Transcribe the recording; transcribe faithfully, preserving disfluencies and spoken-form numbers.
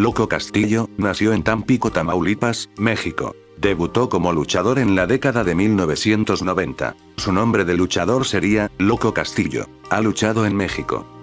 Loco Castillo, nació en Tampico, Tamaulipas, México. Debutó como luchador en la década de mil novecientos noventa. Su nombre de luchador sería, Loco Castillo. Ha luchado en México,